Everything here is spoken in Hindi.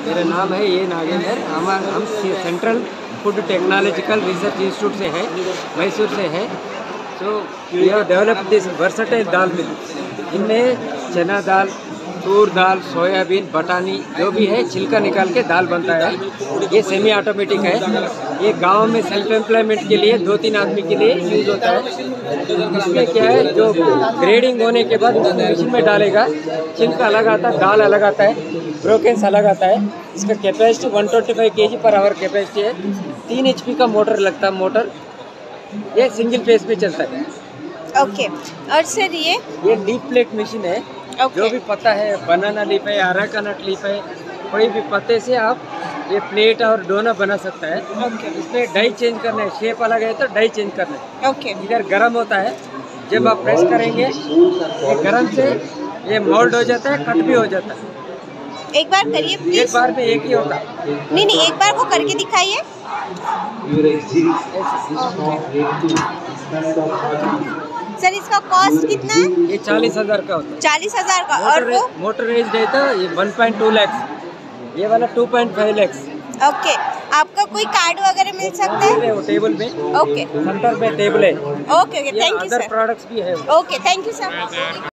मेरा नाम है ये नागेंद्र। हम Central Food Technological Research Institute से है, मैसूर से है। So we have developed this versatile dal mill. इनमें चना दाल, तूर दाल, सोयाबीन, बटानी जो भी है छिलका निकाल के दाल बनता है। ये सेमी ऑटोमेटिक है। ये गांव में सेल्फ एम्प्लॉयमेंट के लिए 2-3 आदमी के लिए यूज होता है। इसमें क्या है, जो ग्रेडिंग होने के बाद मशीन में डालेगा, छिलका अलग आता है, दाल अलग आता है, ब्रोकेन्स अलग आता है। इसका capacity 125 kg per hour capacity है। 3 HP का मोटर लगता है। मोटर ये सिंगल फेस में चलता है। ओके। और सर ये लीफ प्लेट मशीन है। जो भी पत्ता है, बनाना लीफ है, अराकानट लीफ है, कोई भी पत्ते से आप ये प्लेट और डोना बना सकता है। इसमें डाई चेंज करना है, शेप अलग है तो डाई चेंज करना है। ओके। इधर गरम होता है, जब आप प्रेस करेंगे ये गरम से ये मोल्ड हो जाता है, कट भी हो जाता है। एक बार करिए प्लीज। एक बार में एक ही होता है। नहीं, एक बार वो करके दिखाइए। सर इसका कॉस्ट कितना है? ये 40,000 का होता है। 40,000 का। और वो मोटराइज्ड है तो ये 1.2 लाख, ये वाला 2.5 लाख। ओके। आपका कोई कार्ड वगैरह मिल सकता है? वो टेबल में, ओके, सेंटर में टेबल है। Okay, thank you other sir. Products भी है। Okay, thank you sir.